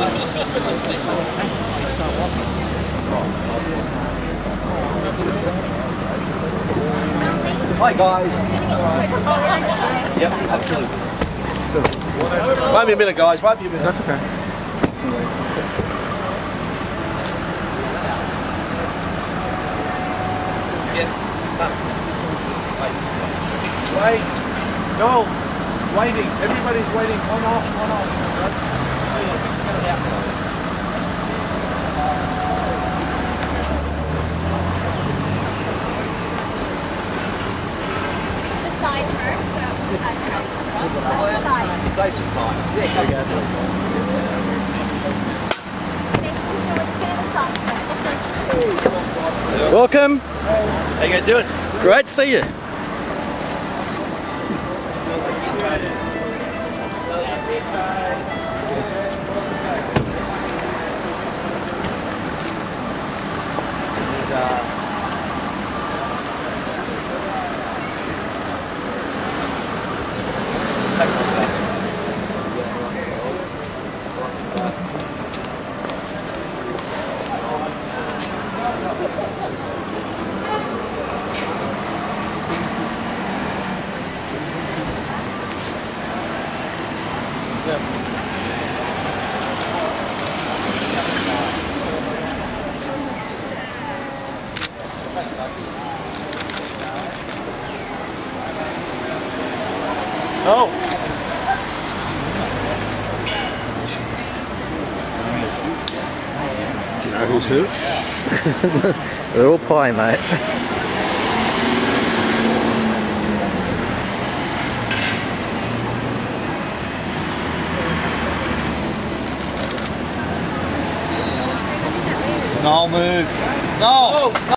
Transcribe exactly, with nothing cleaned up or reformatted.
Hi guys. Yep, absolutely. Wait me a minute, guys. Wait me a minute. That's okay. Yeah. Wait. No. Waiting. Everybody's waiting. On off. On off. The side first. The side first. The side. Save some time. Yeah, come on. Make sure it's clear the side first. Welcome. How you guys doing? Great to see you. No. Do you know who's who? They're all pie, mate. No move. No.